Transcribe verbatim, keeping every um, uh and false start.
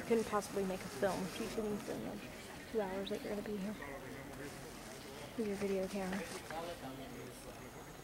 couldn't possibly make a film if you couldn't film the two hours that you're going to be here with your video camera.